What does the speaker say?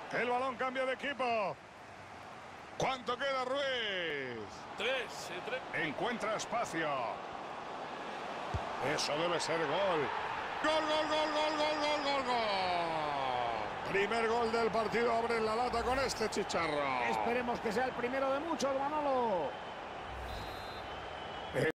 El balón cambia de equipo. ¿Cuánto queda, Ruiz? 3. Encuentra espacio. Eso debe ser gol. ¡Gol, gol, gol, gol, gol, gol, gol, gol! Primer gol del partido. Abre la lata con este chicharro. Esperemos que sea el primero de muchos, Manolo.